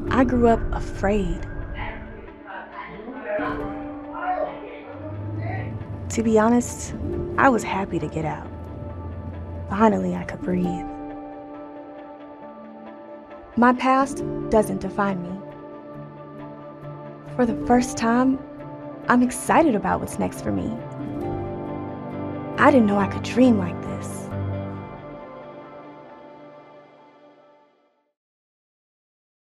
I grew up afraid. To be honest, I was happy to get out. Finally, I could breathe. My past doesn't define me. For the first time, I'm excited about what's next for me. I didn't know I could dream like this.